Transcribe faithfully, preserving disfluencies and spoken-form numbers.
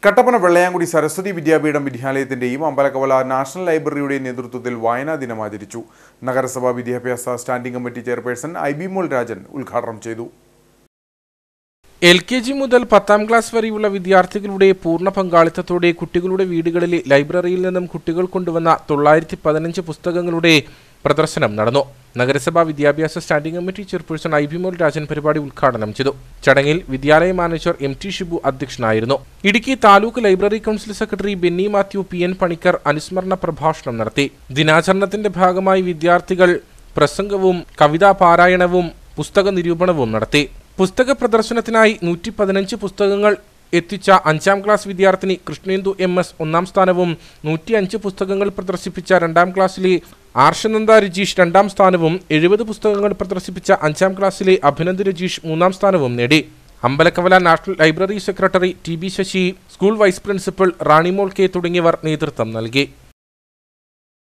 കട്ടപ്പന വെള്ളയാംകുടി സരസ്വതി വിദ്യാപീഠം വിദ്യാലയത്തിന്റെയും അമ്പലക്കവല നാഷണൽ ലൈബ്രറിയുടെയും നേതൃത്വത്തിൽ വായനാ ദിനം ആചരിച്ചു. നഗരസഭാ വിദ്യാഭ്യാസ standing committee chairperson Aibimol Rajan ഉദ്ഘാടനം ചെയ്തു. എൽ കെ ജി മുതൽ പത്താം ക്ലാസ് വരെയുള്ള വിദ്യാർത്ഥികളുടെ പൂർണ്ണ പങ്കാളിത്തത്തോടെ കുട്ടികളുടെ വീടുകളിലെ ലൈബ്രറിയിൽ നിന്നും കുട്ടികൾ കൊണ്ടുവന്ന തൊള്ളായിരത്തി പതിനഞ്ച് പുസ്തകങ്ങളുടെ പ്രദർശനം നടന്നു. നഗരസഭാ വിദ്യാഭ്യാസ standing committee chairperson Aibimol Rajan പരിപാടി ഉദ്ഘാടനം ചെയ്തു. ചടങ്ങിൽ വിദ്യാലയ മാനേജർ എം ടി ഷിബു അധ്യക്ഷനായിരുന്നു. Idukki taluk library council secretary Benny Mathew P N Panicker അനുസ്മരണ പ്രഭാഷണം നടത്തി. ദിനാചരണത്തിന്റെ ഭാഗമായി വിദ്യാർത്ഥികൾ പ്രസംഗവും കവിതാ പാരായണവും പുസ്തക നിരൂപണവും നടത്തി. പുസ്തക പ്രദർശനത്തിനായി നൂറ്റി പതിനഞ്ച് പുസ്തകങ്ങൾ എത്തിച്ച അഞ്ചാം ക്ലാസ് വിദ്യാർത്ഥിനി കൃഷ്ണേന്ദു എം എസ് ഒന്നാം സ്ഥാനവും നൂറ്റി അഞ്ച് പുസ്തകങ്ങൾ പ്രദർശിപ്പിച്ച രണ്ടാം ക്ലാസ്സിലെ ആർഷനന്ദ രജീഷ് രണ്ടാം സ്ഥാനവും എഴുപത് പുസ്തകങ്ങൾ പ്രദർശിപ്പിച്ച അഞ്ചാം ക്ലാസ്സിലെ അഭിനന്ദ് രജീഷ് മൂന്നാം സ്ഥാനവും നേടി. Ambalakkavala national library secretary T B Sasi, school vice principal Ranimol K തുടങ്ങിയവർ നേതൃത്വം നൽകി.